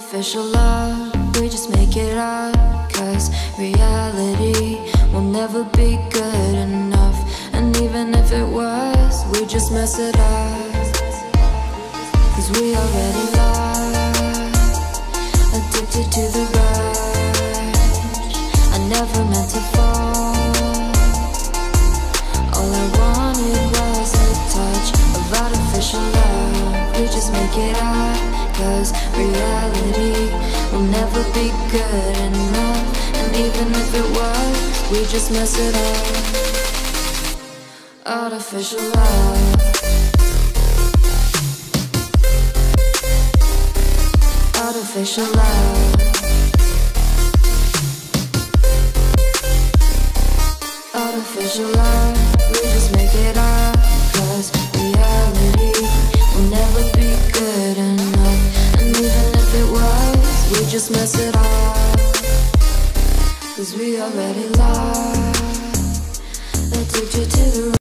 Artificial love, we just make it up, 'cause reality will never be good enough. And even if it was, we just mess it up, 'cause we already lost, addicted to the rush. I never meant to fall, all I wanted was a touch of artificial love. We just make it up, 'cause reality will never be good enough. And even if it was, we just mess it up. Artificial love, artificial love, artificial love. We just make it up, 'cause reality will never be good enough. And even if it was, we just mess it up, 'cause we already lost, addicted to the